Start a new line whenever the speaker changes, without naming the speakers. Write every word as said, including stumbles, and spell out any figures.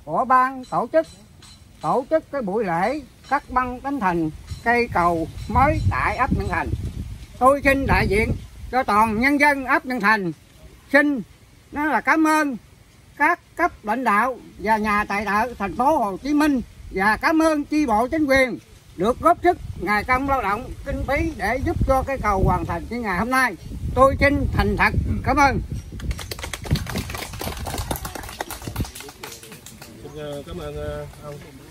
của ban tổ chức tổ chức cái buổi lễ cắt băng khánh thành cây cầu mới tại ấp Nhân Thành. Tôi xin đại diện cho toàn nhân dân ấp Nhân Thành xin nó là cảm ơn các cấp lãnh đạo và nhà tài trợ thành phố Hồ Chí Minh và cảm ơn chi bộ chính quyền được góp sức ngày công lao động kinh phí để giúp cho cái cầu hoàn thành như ngày hôm nay. Tôi xin thành thật cảm ơn.
Xin cảm ơn ông.